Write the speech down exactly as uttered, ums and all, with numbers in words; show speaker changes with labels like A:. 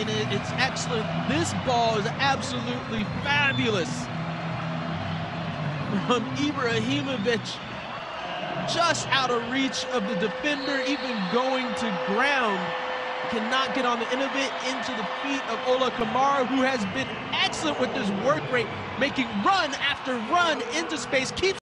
A: and it, it's excellent. This ball is absolutely fabulous from Ibrahimović, just out of reach of the defender, even going to ground. Cannot get on the end of it into the feet of Ola Kamara, who has been excellent with his work rate, making run after run into space, keeps